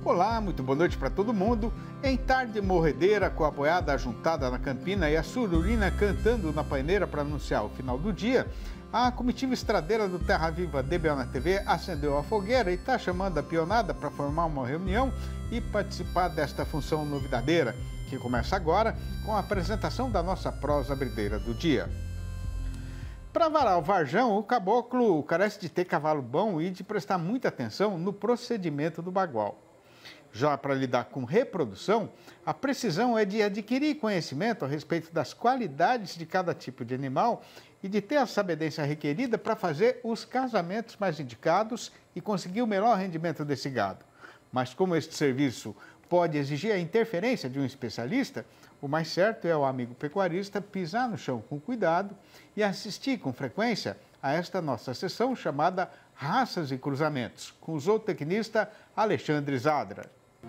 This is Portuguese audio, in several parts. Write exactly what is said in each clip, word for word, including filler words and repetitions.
Olá, muito boa noite para todo mundo. Em tarde morredeira, com a boiada ajuntada na campina e a sururina cantando na paineira para anunciar o final do dia, a comitiva estradeira do Terra Viva D B O na T V acendeu a fogueira e está chamando a pionada para formar uma reunião e participar desta função novidadeira, que começa agora com a apresentação da nossa prosa brideira do dia. Para varar o varjão, o caboclo carece de ter cavalo bom e de prestar muita atenção no procedimento do bagual. Já para lidar com reprodução, a precisão é de adquirir conhecimento a respeito das qualidades de cada tipo de animal e de ter a sabedência requerida para fazer os casamentos mais indicados e conseguir o melhor rendimento desse gado. Mas como este serviço pode exigir a interferência de um especialista, o mais certo é o amigo pecuarista pisar no chão com cuidado e assistir com frequência a esta nossa sessão chamada Raças e Cruzamentos, com o zootecnista Alexandre Zadra.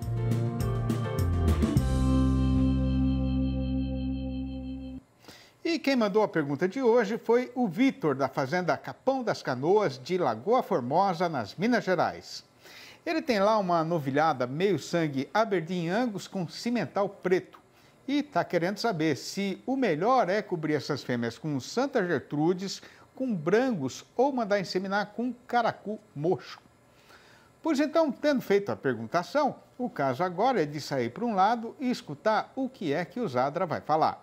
E quem mandou a pergunta de hoje foi o Vitor, da fazenda Capão das Canoas, de Lagoa Formosa, nas Minas Gerais. Ele tem lá uma novilhada meio sangue Aberdeen Angus com cimental preto e está querendo saber se o melhor é cobrir essas fêmeas com Santa Gertrudes, com brangos ou mandar inseminar com caracu mocho. Pois então, tendo feito a perguntação, o caso agora é de sair para um lado e escutar o que é que o Zadra vai falar.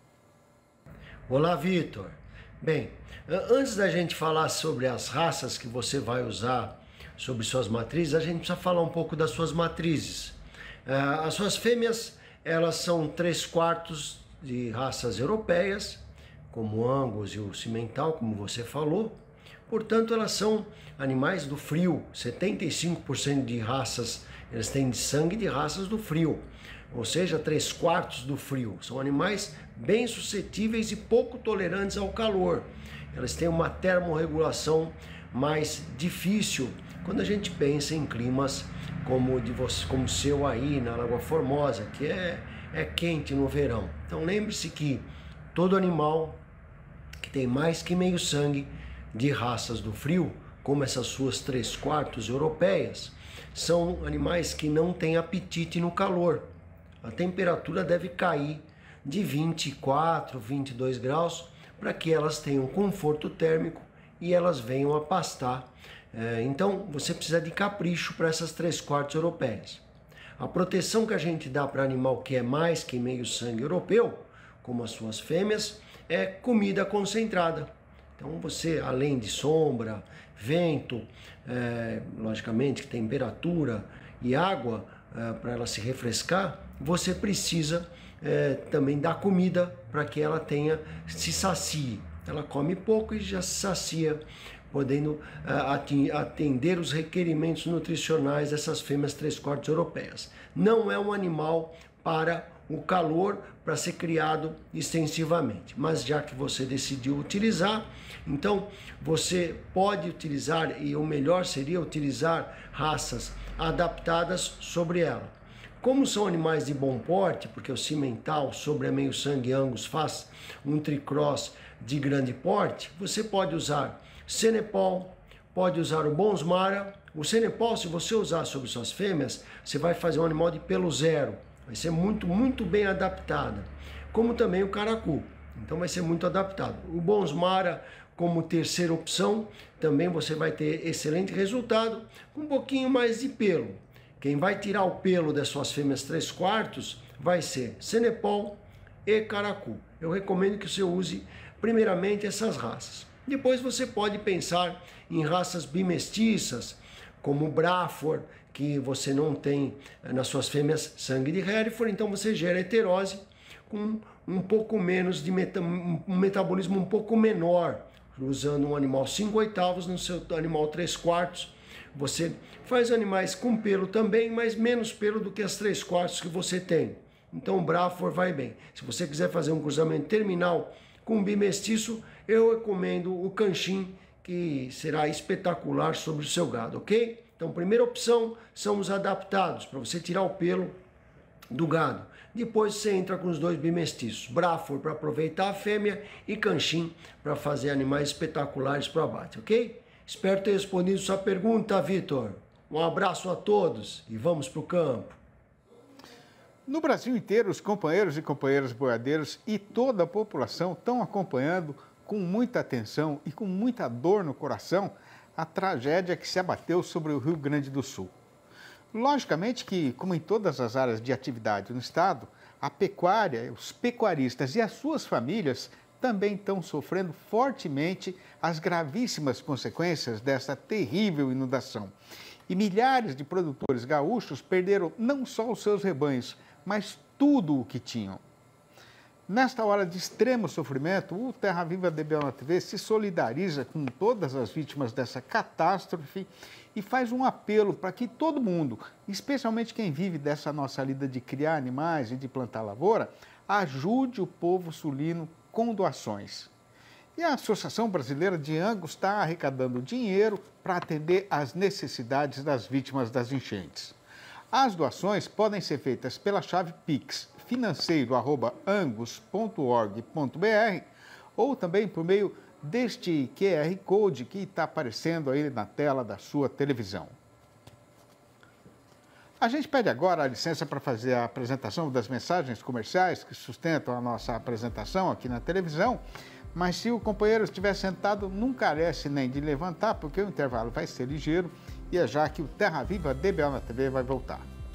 Olá, Vitor. Bem, antes da gente falar sobre as raças que você vai usar sobre suas matrizes, a gente precisa falar um pouco das suas matrizes. As suas fêmeas, elas são três quartos de raças europeias, como o Angus e o cimental, como você falou. Portanto, elas são animais do frio. setenta e cinco por cento de raças, eles têm de sangue de raças do frio. Ou seja, três quartos do frio. São animais bem suscetíveis e pouco tolerantes ao calor. Elas têm uma termorregulação mais difícil quando a gente pensa em climas como o de você, como o seu aí na Lagoa Formosa, que é, é quente no verão. Então lembre-se que todo animal que tem mais que meio sangue de raças do frio, como essas suas três quartos europeias, são animais que não têm apetite no calor. A temperatura deve cair de vinte e quatro, vinte e dois graus para que elas tenham conforto térmico e elas venham a pastar. Então você precisa de capricho para essas três quartos europeias. A proteção que a gente dá para animal que é mais que meio sangue europeu, como as suas fêmeas, é comida concentrada. Então você, além de sombra, vento, é, logicamente temperatura e água é, para ela se refrescar, você precisa é, também dar comida para que ela tenha, se sacie. Ela come pouco e já se sacia, podendo é, atender os requerimentos nutricionais dessas fêmeas três quartos europeias. Não é um animal para o calor, para ser criado extensivamente. Mas já que você decidiu utilizar, então você pode utilizar, e o melhor seria utilizar raças adaptadas sobre ela. Como são animais de bom porte, porque o cimental sobre a meio sangue Angus faz um tricross de grande porte, você pode usar Senepol, pode usar o Bonsmara. O Senepol, se você usar sobre suas fêmeas, você vai fazer um animal de pelo zero. Vai ser muito, muito bem adaptada. Como também o caracu. Então vai ser muito adaptado. O Bonsmara, como terceira opção, também você vai ter excelente resultado, com um pouquinho mais de pelo. Quem vai tirar o pelo das suas fêmeas três quartos vai ser Senepol e caracu. Eu recomendo que você use primeiramente essas raças. Depois você pode pensar em raças bimestiças, como o Braford, que você não tem nas suas fêmeas sangue de Hereford, então você gera heterose com um pouco menos de meta, um metabolismo um pouco menor, usando um animal cinco oitavos no seu animal três quartos. Você faz animais com pelo também, mas menos pelo do que as três quartos que você tem. Então o Braford vai bem. Se você quiser fazer um cruzamento terminal com bimestiço, eu recomendo o Canchim, que será espetacular sobre o seu gado, ok? Então, primeira opção são os adaptados, para você tirar o pelo do gado. Depois você entra com os dois bimestiços, Braford para aproveitar a fêmea e Canchim para fazer animais espetaculares para o abate, ok? Espero ter respondido sua pergunta, Vitor. Um abraço a todos e vamos para o campo. No Brasil inteiro, os companheiros e companheiras boiadeiros e toda a população estão acompanhando com muita atenção e com muita dor no coração a tragédia que se abateu sobre o Rio Grande do Sul. Logicamente que, como em todas as áreas de atividade no estado, a pecuária, os pecuaristas e as suas famílias também estão sofrendo fortemente as gravíssimas consequências dessa terrível inundação. E milhares de produtores gaúchos perderam não só os seus rebanhos, mas tudo o que tinham. Nesta hora de extremo sofrimento, o Terra Viva D B O na T V se solidariza com todas as vítimas dessa catástrofe e faz um apelo para que todo mundo, especialmente quem vive dessa nossa lida de criar animais e de plantar lavoura, ajude o povo sulino com doações. E a Associação Brasileira de Angus está arrecadando dinheiro para atender às necessidades das vítimas das enchentes. As doações podem ser feitas pela chave Pix, financeiro arroba angus ponto org ponto br, ou também por meio deste Q R Code que está aparecendo aí na tela da sua televisão. A gente pede agora a licença para fazer a apresentação das mensagens comerciais que sustentam a nossa apresentação aqui na televisão, mas se o companheiro estiver sentado, não carece nem de levantar, porque o intervalo vai ser ligeiro e é já que o Terra Viva D B O na T V vai voltar.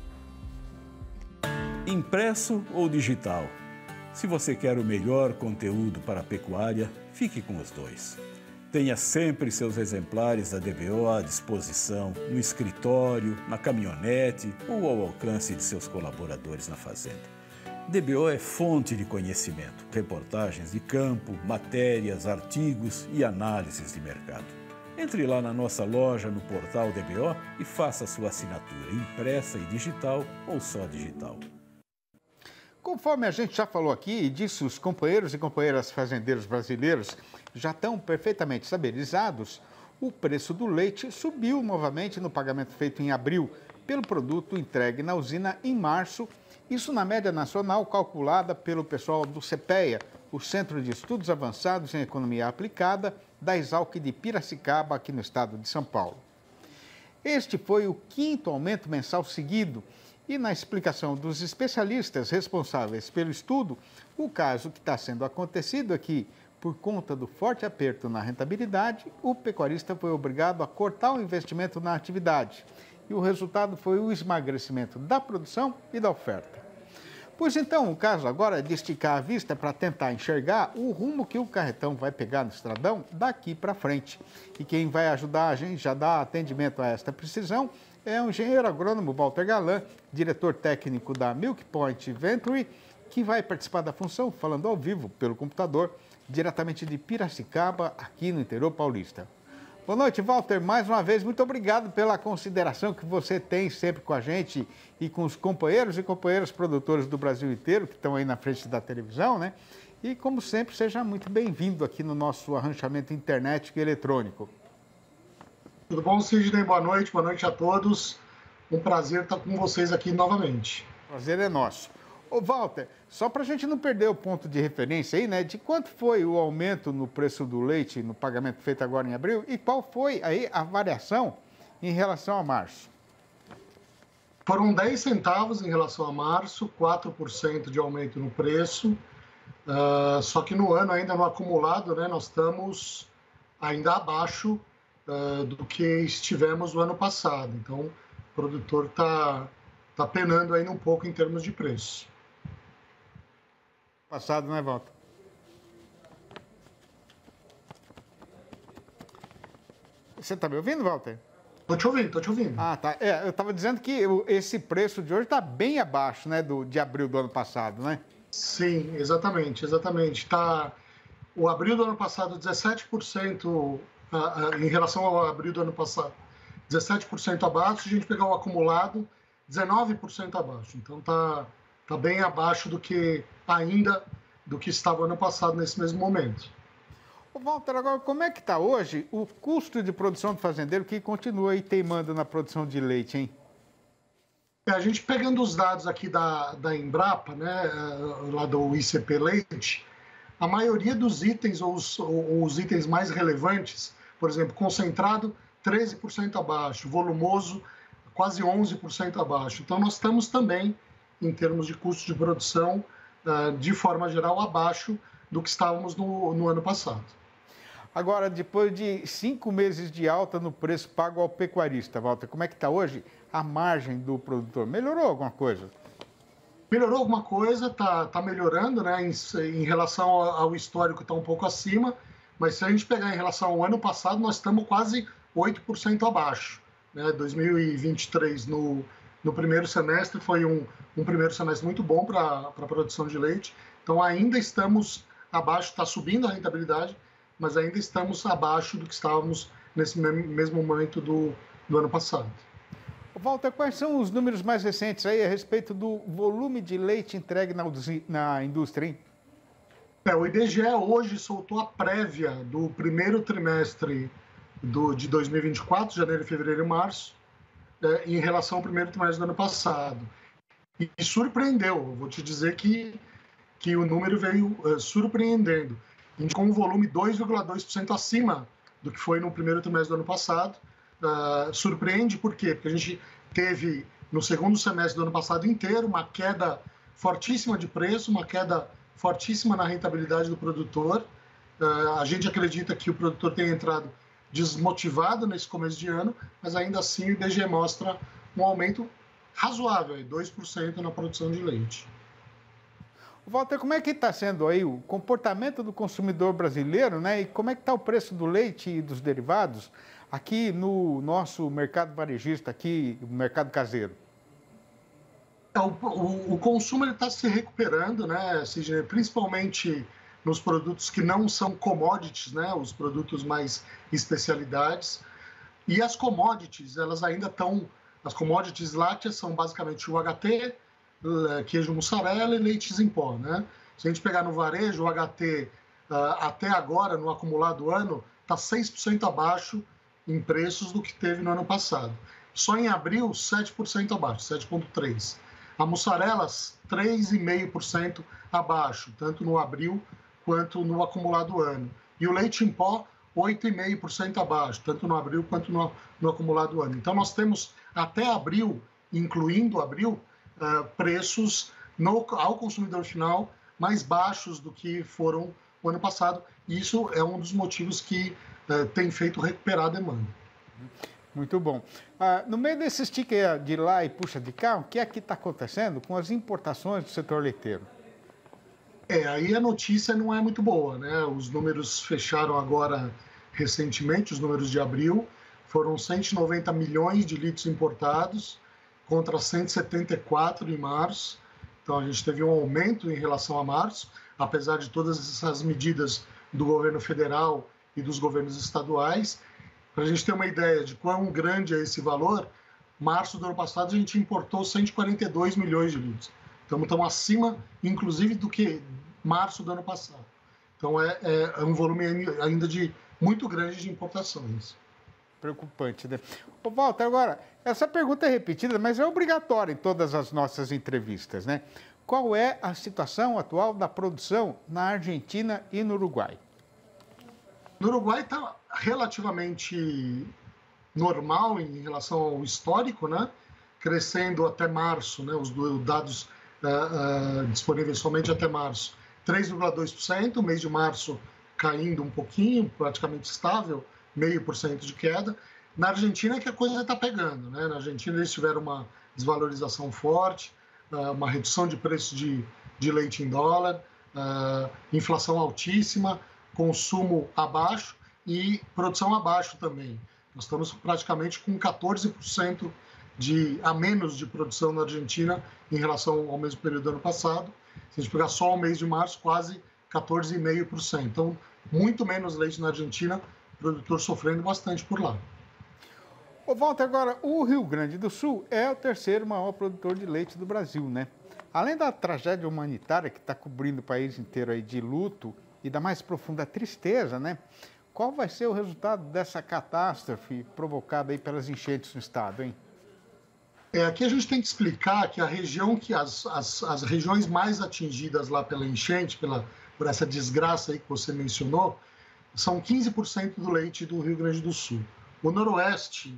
Impresso ou digital? Se você quer o melhor conteúdo para a pecuária, fique com os dois. Tenha sempre seus exemplares da D B O à disposição, no escritório, na caminhonete ou ao alcance de seus colaboradores na fazenda. D B O é fonte de conhecimento, reportagens de campo, matérias, artigos e análises de mercado. Entre lá na nossa loja no portal D B O e faça sua assinatura impressa e digital ou só digital. Conforme a gente já falou aqui e disse, os companheiros e companheiras fazendeiros brasileiros já estão perfeitamente estabilizados, o preço do leite subiu novamente no pagamento feito em abril pelo produto entregue na usina em março, isso na média nacional calculada pelo pessoal do CEPEA, o Centro de Estudos Avançados em Economia Aplicada, da Exalc de Piracicaba, aqui no estado de São Paulo. Este foi o quinto aumento mensal seguido e, na explicação dos especialistas responsáveis pelo estudo, o caso que está sendo acontecido é que, por conta do forte aperto na rentabilidade, o pecuarista foi obrigado a cortar o investimento na atividade e o resultado foi o esmagrecimento da produção e da oferta. Pois então, o caso agora é de esticar a vista para tentar enxergar o rumo que o carretão vai pegar no estradão daqui para frente. E quem vai ajudar a gente já dar atendimento a esta precisão é o engenheiro agrônomo Walter Galan, diretor técnico da Milk Point Venturi, que vai participar da função falando ao vivo pelo computador, diretamente de Piracicaba, aqui no interior paulista. Boa noite, Walter. Mais uma vez, muito obrigado pela consideração que você tem sempre com a gente e com os companheiros e companheiras produtores do Brasil inteiro que estão aí na frente da televisão, né? E, como sempre, seja muito bem-vindo aqui no nosso arranchamento internet e eletrônico. Tudo bom, Sidney? Boa noite, boa noite a todos. Um prazer estar com vocês aqui novamente. Prazer é nosso. Ô, Walter, só para a gente não perder o ponto de referência aí, né? De quanto foi o aumento no preço do leite no pagamento feito agora em abril e qual foi aí a variação em relação a março? Foram dez centavos em relação a março, quatro por cento de aumento no preço. Uh, só que no ano, ainda no acumulado, né, nós estamos ainda abaixo uh, do que estivemos no ano passado. Então, o produtor está tá penando ainda um pouco em termos de preço. Passado, né, Walter? Você está me ouvindo, Walter? Estou te ouvindo, estou te ouvindo. Ah, tá. É, eu estava dizendo que esse preço de hoje está bem abaixo, né, do, de abril do ano passado, né? Sim, exatamente, exatamente. Tá, o abril do ano passado, dezessete por cento uh, uh, em relação ao abril do ano passado, dezessete por cento abaixo. Se a gente pegar o acumulado, dezenove por cento abaixo. Então tá, tá bem abaixo do que ainda do que estava ano passado nesse mesmo momento. Ô, Walter, agora como é que está hoje o custo de produção do fazendeiro que continua aí teimando na produção de leite, hein? A gente pegando os dados aqui da, da Embrapa, né, lá do I C P Leite, a maioria dos itens, ou os, ou os itens mais relevantes, por exemplo, concentrado, treze por cento abaixo, volumoso, quase onze por cento abaixo. Então, nós estamos também, em termos de custo de produção, de forma geral, abaixo do que estávamos no, no ano passado. Agora, depois de cinco meses de alta no preço pago ao pecuarista, Walter, como é que está hoje a margem do produtor? Melhorou alguma coisa? Melhorou alguma coisa, está tá melhorando, né? Em, em relação ao histórico está um pouco acima, mas se a gente pegar em relação ao ano passado, nós estamos quase oito por cento abaixo. Né? dois mil e vinte e três, no, no primeiro semestre, foi um, um primeiro semestre muito bom para a produção de leite, então ainda estamos abaixo, está subindo a rentabilidade, mas ainda estamos abaixo do que estávamos nesse mesmo momento do, do ano passado. Walter, quais são os números mais recentes aí a respeito do volume de leite entregue na, na indústria, hein? É, o I B G E hoje soltou a prévia do primeiro trimestre do, de dois mil e vinte e quatro, janeiro, fevereiro e março, é, em relação ao primeiro trimestre do ano passado. E, e surpreendeu, vou te dizer que, que o número veio é, surpreendendo. Com um volume dois vírgula dois por cento acima do que foi no primeiro trimestre do ano passado. Uh, surpreende por quê? Porque a gente teve, no segundo semestre do ano passado inteiro, uma queda fortíssima de preço, uma queda fortíssima na rentabilidade do produtor. Uh, a gente acredita que o produtor tenha entrado desmotivado nesse começo de ano, mas ainda assim o I B G E mostra um aumento razoável, dois por cento na produção de leite. Walter, como é que está sendo aí o comportamento do consumidor brasileiro, né? E como é que está o preço do leite e dos derivados aqui no nosso mercado varejista, aqui no mercado caseiro? É, o, o, o consumo está se recuperando, né, Sidney? Principalmente nos produtos que não são commodities, né? Os produtos mais especialidades. E as commodities, elas ainda estão... As commodities lácteas são basicamente o H T, queijo mussarela e leites em pó, né? Se a gente pegar no varejo, o H T uh, até agora, no acumulado ano, está seis por cento abaixo em preços do que teve no ano passado. Só em abril, sete por cento abaixo, sete vírgula três por cento. A mussarela, três vírgula cinco por cento abaixo, tanto no abril quanto no acumulado ano. E o leite em pó, oito vírgula cinco por cento abaixo, tanto no abril quanto no, no acumulado ano. Então, nós temos até abril, incluindo abril, Uh, preços no, ao consumidor final mais baixos do que foram o ano passado. E isso é um dos motivos que uh, tem feito recuperar a demanda. Muito bom. Uh, no meio desse sticker de lá e puxa de cá, o que é que está acontecendo com as importações do setor leiteiro? É, aí a notícia não é muito boa, né? Os números fecharam agora recentemente, os números de abril, foram cento e noventa milhões de litros importados, contra cento e setenta e quatro em março. Então, a gente teve um aumento em relação a março, apesar de todas essas medidas do governo federal e dos governos estaduais. Para a gente ter uma ideia de quão grande é esse valor, março do ano passado a gente importou cento e quarenta e dois milhões de litros. Então, estamos acima, inclusive, do que março do ano passado. Então, é, é um volume ainda de muito grande de importações. Preocupante, né? Ô, Walter, agora, essa pergunta é repetida, mas é obrigatória em todas as nossas entrevistas, né? Qual é a situação atual da produção na Argentina e no Uruguai? No Uruguai está relativamente normal em relação ao histórico, né? Crescendo até março, né? Os dados uh, uh, disponíveis somente até março, três vírgula dois por cento, mês de março caindo um pouquinho, praticamente estável, meio por cento de queda. Na Argentina é que a coisa está pegando, né? Na Argentina eles tiveram uma desvalorização forte, uma redução de preço de, de leite em dólar, inflação altíssima, consumo abaixo e produção abaixo também. Nós estamos praticamente com quatorze por cento de, a menos de produção na Argentina em relação ao mesmo período do ano passado. Se a gente pegar só o mês de março, quase quatorze vírgula cinco por cento. Então, muito menos leite na Argentina, produtor sofrendo bastante por lá. Ô, Walter, agora, o Rio Grande do Sul é o terceiro maior produtor de leite do Brasil, né? Além da tragédia humanitária que está cobrindo o país inteiro aí de luto e da mais profunda tristeza, né? Qual vai ser o resultado dessa catástrofe provocada aí pelas enchentes no estado, hein? É, aqui a gente tem que explicar que a região que as, as, as regiões mais atingidas lá pela enchente, pela, por essa desgraça aí que você mencionou, são quinze por cento do leite do Rio Grande do Sul. O Noroeste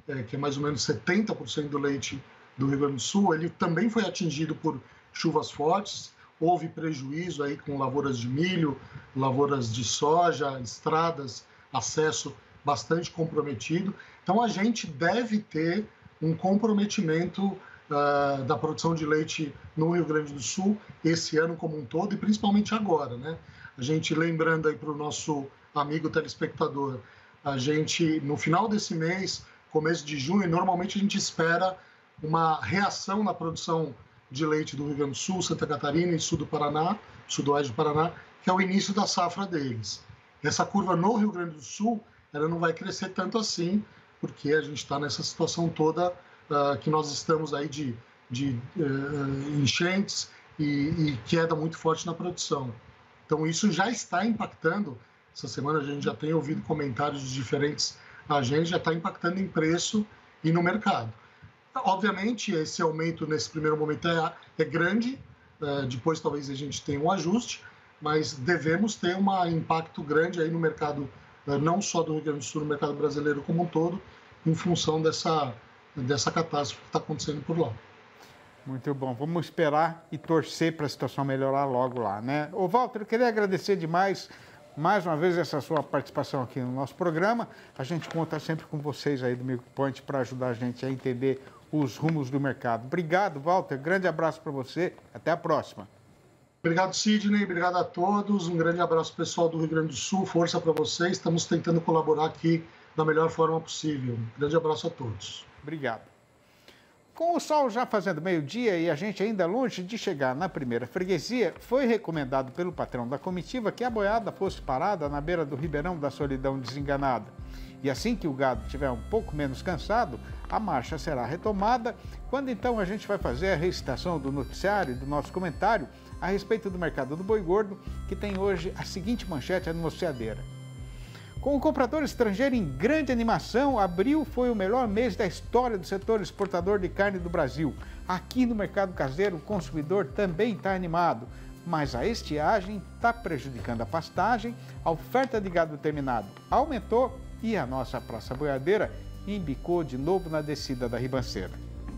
é, que é mais ou menos setenta por cento do leite do Rio Grande do Sul, ele também foi atingido por chuvas fortes, houve prejuízo aí com lavouras de milho, lavouras de soja, estradas, acesso bastante comprometido. Então, a gente deve ter um comprometimento uh, da produção de leite no Rio Grande do Sul esse ano como um todo e principalmente agora, né? A gente, lembrando aí para o nosso amigo telespectador, a gente, no final desse mês, começo de junho, normalmente a gente espera uma reação na produção de leite do Rio Grande do Sul, Santa Catarina e sul do Paraná, sudoeste do Paraná, que é o início da safra deles. Essa curva no Rio Grande do Sul, ela não vai crescer tanto assim, porque a gente está nessa situação toda uh, que nós estamos aí de, de uh, enchentes e, e queda muito forte na produção. Então, isso já está impactando. Essa semana a gente já tem ouvido comentários de diferentes agentes, já está impactando em preço e no mercado. Obviamente, esse aumento nesse primeiro momento é, é grande, uh, depois talvez a gente tenha um ajuste, mas devemos ter um impacto grande aí no mercado, uh, não só do Rio Grande do Sul, no mercado brasileiro como um todo, em função dessa, dessa catástrofe que está acontecendo por lá. Muito bom. Vamos esperar e torcer para a situação melhorar logo lá, né? Ô, Walter, eu queria agradecer demais, mais uma vez, essa sua participação aqui no nosso programa. A gente conta sempre com vocês aí do MilkPoint para ajudar a gente a entender os rumos do mercado. Obrigado, Walter. Grande abraço para você. Até a próxima. Obrigado, Sidney. Obrigado a todos. Um grande abraço, pessoal do Rio Grande do Sul. Força para vocês. Estamos tentando colaborar aqui da melhor forma possível. Um grande abraço a todos. Obrigado. Com o sol já fazendo meio-dia e a gente ainda longe de chegar na primeira freguesia, foi recomendado pelo patrão da comitiva que a boiada fosse parada na beira do Ribeirão da Solidão Desenganada. E assim que o gado estiver um pouco menos cansado, a marcha será retomada, quando então a gente vai fazer a recitação do noticiário e do nosso comentário a respeito do mercado do boi gordo, que tem hoje a seguinte manchete anunciadeira. Com o comprador estrangeiro em grande animação, abril foi o melhor mês da história do setor exportador de carne do Brasil. Aqui no mercado caseiro, o consumidor também está animado, mas a estiagem está prejudicando a pastagem, a oferta de gado terminado aumentou e a nossa praça boiadeira embicou de novo na descida da ribanceira.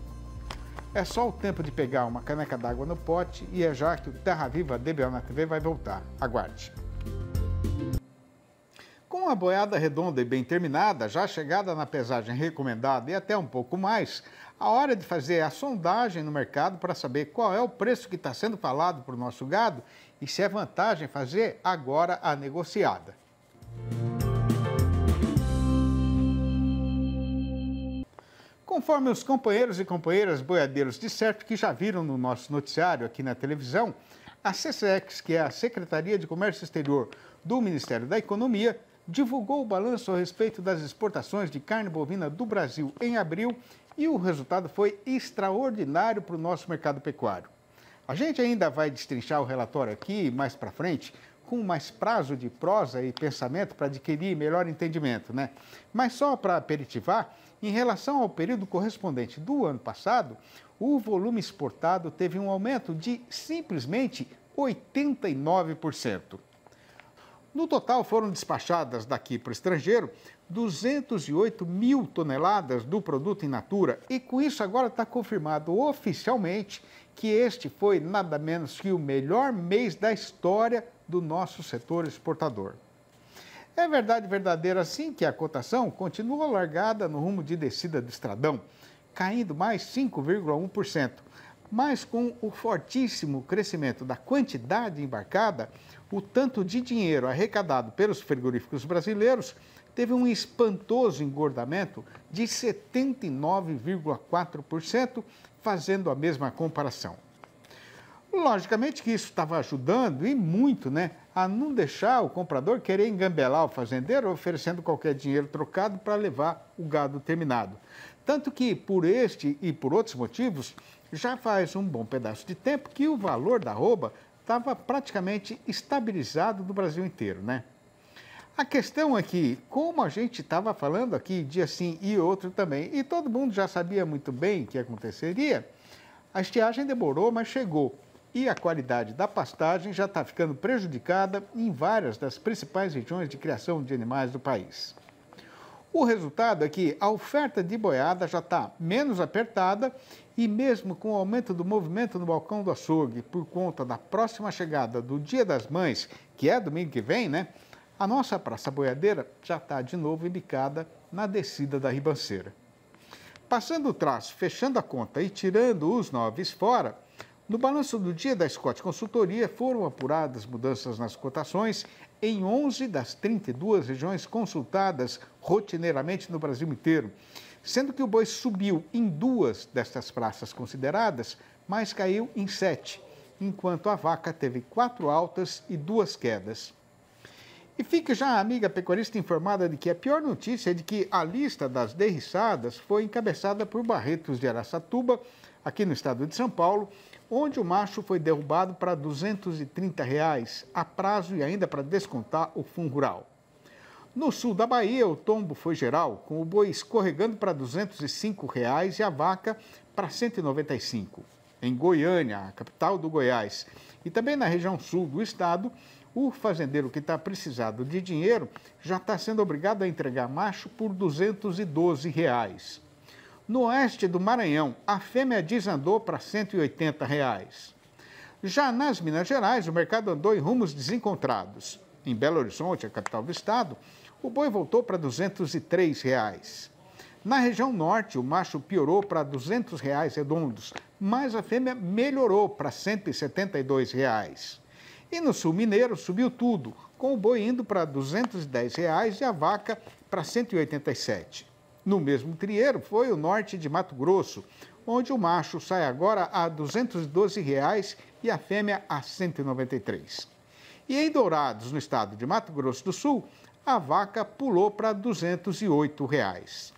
É só o tempo de pegar uma caneca d'água no pote e é já que o Terra Viva D B O na T V vai voltar. Aguarde. Com a boiada redonda e bem terminada, já chegada na pesagem recomendada e até um pouco mais, a hora de fazer a sondagem no mercado para saber qual é o preço que está sendo falado para o nosso gado e se é vantagem fazer agora a negociada. Conforme os companheiros e companheiras boiadeiros de certo que já viram no nosso noticiário aqui na televisão, a SECEX, que é a Secretaria de Comércio Exterior do Ministério da Economia, divulgou o balanço a respeito das exportações de carne bovina do Brasil em abril e o resultado foi extraordinário para o nosso mercado pecuário. A gente ainda vai destrinchar o relatório aqui mais para frente, com mais prazo de prosa e pensamento para adquirir melhor entendimento, né? Mas só para aperitivar, em relação ao período correspondente do ano passado, o volume exportado teve um aumento de simplesmente oitenta e nove por cento. No total, foram despachadas daqui para o estrangeiro duzentos e oito mil toneladas do produto in natura e com isso agora está confirmado oficialmente que este foi nada menos que o melhor mês da história do nosso setor exportador. É verdade verdadeira sim que a cotação continua largada no rumo de descida do Estradão, caindo mais cinco vírgula um por cento, mas com o fortíssimo crescimento da quantidade embarcada, o tanto de dinheiro arrecadado pelos frigoríficos brasileiros teve um espantoso engordamento de setenta e nove vírgula quatro por cento, fazendo a mesma comparação. Logicamente que isso estava ajudando, e muito, né, a não deixar o comprador querer engambelar o fazendeiro oferecendo qualquer dinheiro trocado para levar o gado terminado. Tanto que, por este e por outros motivos, já faz um bom pedaço de tempo que o valor da arroba estava praticamente estabilizado no Brasil inteiro, né? A questão é que, como a gente estava falando aqui dia sim e outro também, e todo mundo já sabia muito bem o que aconteceria, a estiagem demorou, mas chegou. E a qualidade da pastagem já está ficando prejudicada em várias das principais regiões de criação de animais do país. O resultado é que a oferta de boiada já está menos apertada e mesmo com o aumento do movimento no balcão do açougue por conta da próxima chegada do Dia das Mães, que é domingo que vem, né? A nossa praça boiadeira já está de novo embicada na descida da ribanceira. Passando o traço, fechando a conta e tirando os noves fora, no balanço do dia da Scott Consultoria foram apuradas mudanças nas cotações em onze das trinta e duas regiões consultadas rotineiramente no Brasil inteiro, sendo que o boi subiu em duas destas praças consideradas, mas caiu em sete, enquanto a vaca teve quatro altas e duas quedas. E fique já a amiga pecuarista informada de que a pior notícia é de que a lista das derriçadas foi encabeçada por Barretos de Araçatuba, aqui no estado de São Paulo, onde o macho foi derrubado para duzentos e trinta reais, a prazo e ainda para descontar o fundo rural. No sul da Bahia, o tombo foi geral, com o boi escorregando para duzentos e cinco reais e a vaca para cento e noventa e cinco. Em Goiânia, a capital do Goiás, e também na região sul do estado, o fazendeiro que está precisado de dinheiro já está sendo obrigado a entregar macho por duzentos e doze reais. No oeste do Maranhão, a fêmea desandou para cento e oitenta reais. Já nas Minas Gerais, o mercado andou em rumos desencontrados. Em Belo Horizonte, a capital do estado, o boi voltou para duzentos e três reais. Na região norte, o macho piorou para duzentos reais redondos, mas a fêmea melhorou para cento e setenta e dois reais. E no sul mineiro subiu tudo, com o boi indo para duzentos e dez reais e a vaca para cento e oitenta e sete. No mesmo trieiro foi o norte de Mato Grosso, onde o macho sai agora a duzentos e doze reais e a fêmea a cento e noventa e três. E em Dourados, no estado de Mato Grosso do Sul, a vaca pulou para duzentos e oito reais.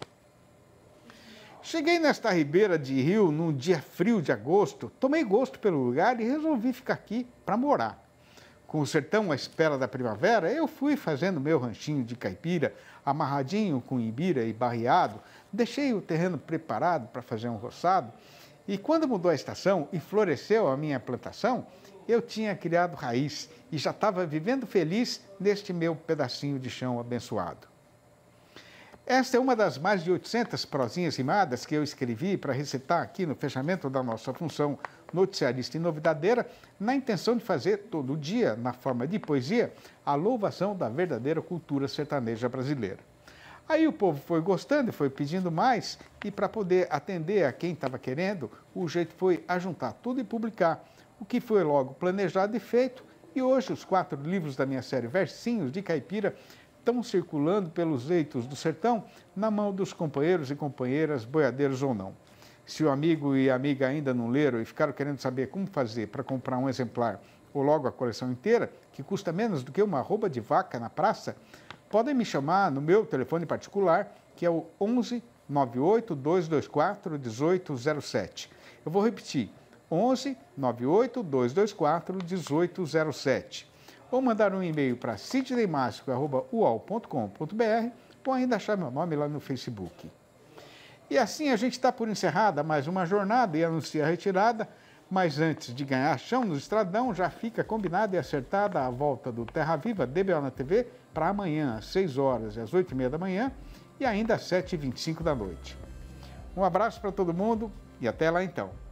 Cheguei nesta ribeira de rio num dia frio de agosto, tomei gosto pelo lugar e resolvi ficar aqui para morar. Com o sertão à espera da primavera, eu fui fazendo meu ranchinho de caipira, amarradinho com ibira e barreado, deixei o terreno preparado para fazer um roçado, e quando mudou a estação e floresceu a minha plantação, eu tinha criado raiz e já estava vivendo feliz neste meu pedacinho de chão abençoado. Esta é uma das mais de oitocentas prosinhas rimadas que eu escrevi para recitar aqui no fechamento da nossa função noticiarista e novidadeira, na intenção de fazer todo dia, na forma de poesia, a louvação da verdadeira cultura sertaneja brasileira. Aí o povo foi gostando e foi pedindo mais, e para poder atender a quem estava querendo, o jeito foi ajuntar tudo e publicar, o que foi logo planejado e feito, e hoje os quatro livros da minha série Versinhos de Caipira estão circulando pelos leitos do sertão, na mão dos companheiros e companheiras, boiadeiros ou não. Se o amigo e a amiga ainda não leram e ficaram querendo saber como fazer para comprar um exemplar ou logo a coleção inteira, que custa menos do que uma arroba de vaca na praça, podem me chamar no meu telefone particular, que é o onze, nove oito, dois dois quatro, um oito zero sete. Eu vou repetir, onze, nove oito, dois dois quatro, um oito zero sete. Ou mandar um e-mail para sidney masco arroba u o l ponto com ponto b r ou ainda achar meu nome lá no Facebook. E assim a gente está por encerrada mais uma jornada e anuncia a retirada, mas antes de ganhar chão no estradão, já fica combinada e acertada a volta do Terra Viva D B O na T V para amanhã às seis horas e às oito e meia da manhã e ainda às sete e vinte e cinco da noite. Um abraço para todo mundo e até lá então.